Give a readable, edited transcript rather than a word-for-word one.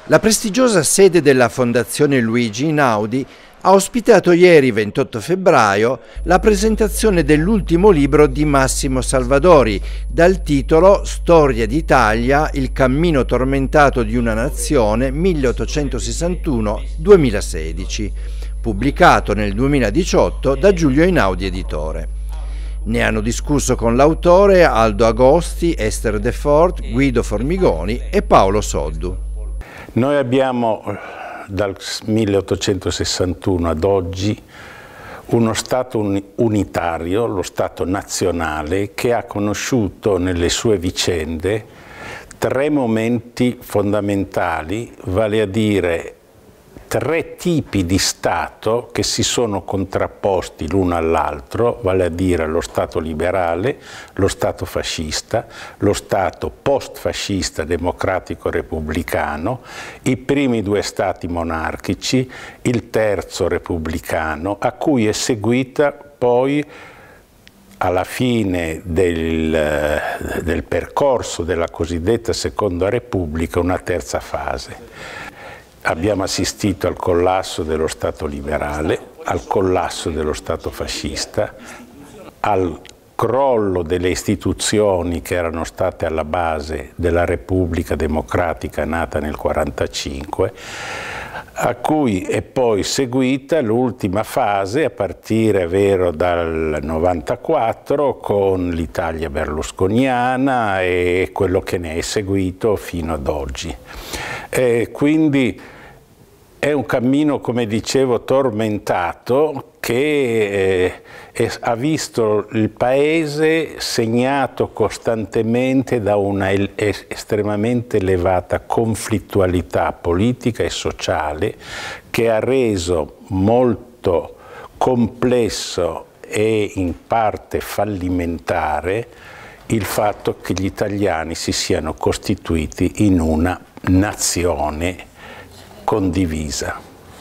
La prestigiosa sede della Fondazione Luigi Einaudi ha ospitato ieri, 28 febbraio, la presentazione dell'ultimo libro di Massimo Salvadori, dal titolo Storia d'Italia, il cammino tormentato di una nazione 1861-2016, pubblicato nel 2018 da Giulio Einaudi Editore. Ne hanno discusso con l'autore Aldo Agosti, Esther De Fort, Guido Formigoni e Paolo Soddu. Noi abbiamo dal 1861 ad oggi uno Stato unitario, lo Stato nazionale, che ha conosciuto nelle sue vicende tre momenti fondamentali, vale a dire tre tipi di Stato che si sono contrapposti l'uno all'altro, vale a dire lo Stato liberale, lo Stato fascista, lo Stato post-fascista democratico-repubblicano, i primi due Stati monarchici, il terzo repubblicano, a cui è seguita poi alla fine del percorso della cosiddetta Seconda Repubblica una terza fase. Abbiamo assistito al collasso dello Stato liberale, al collasso dello Stato fascista, al crollo delle istituzioni che erano state alla base della Repubblica Democratica nata nel 1945, a cui è poi seguita l'ultima fase a partire dal 1994 con l'Italia berlusconiana e quello che ne è seguito fino ad oggi. Quindi è un cammino, come dicevo, tormentato che ha visto il Paese segnato costantemente da una estremamente elevata conflittualità politica e sociale che ha reso molto complesso e in parte fallimentare il fatto che gli italiani si siano costituiti in una nazione condivisa.